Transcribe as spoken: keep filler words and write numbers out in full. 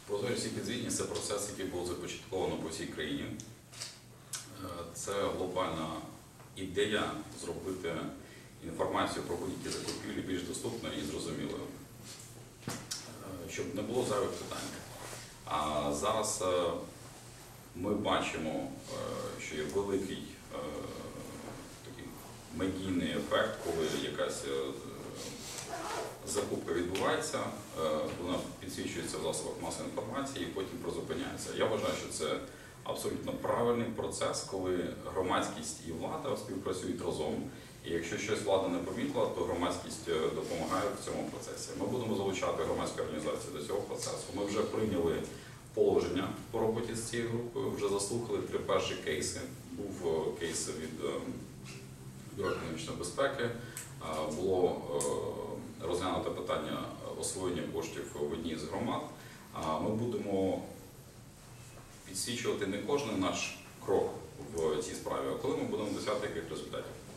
Прозорість і підзвітність – це процес, який був започатковано по всій країні. Це глобальна ідея зробити інформацію про будь-які закупівлі більш доступною і зрозумілою, щоб не було зайвих питань. А зараз ми бачимо, що є великий такий медійний ефект, коли якась закупка відбувається, вона підсвічується в засобах масової інформації і потім призупиняється. Я вважаю, що це абсолютно правильний процес, коли громадськість і влада співпрацюють разом. І якщо щось влада не помітила, то громадськість допомагає в цьому процесі. Ми будемо залучати громадські організації до цього процесу. Ми вже прийняли положення по роботі з цією групою, вже заслухали три перші кейси. Був кейс від Бюро економічної безпеки, було розглянуто питання освоєння коштів в одній з громад. Ми будемо підсвічувати не кожен наш крок в цій справі, а коли ми будемо досягати яких результатів.